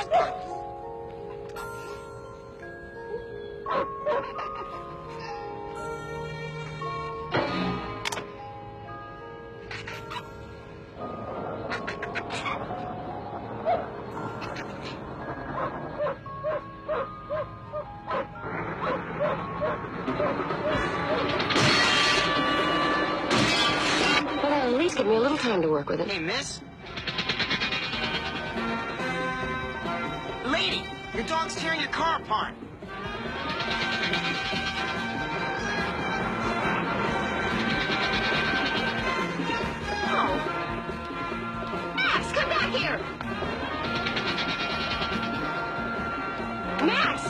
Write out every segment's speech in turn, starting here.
Give me a little time to work with it. Hey, miss. Lady, your dog's tearing your car apart. Oh. Max, come back here! Max!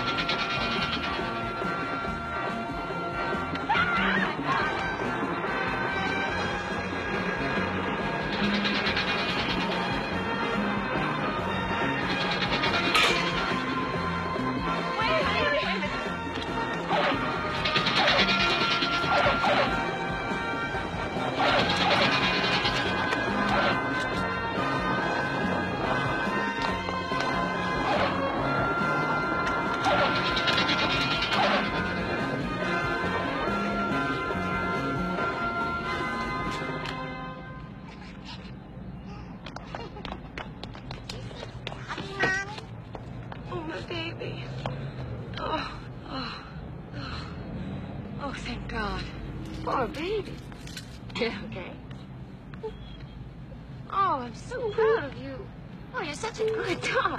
Baby. Oh, thank God. Poor baby. Okay. Oh, I'm so proud of you. Oh, you're such a good dog.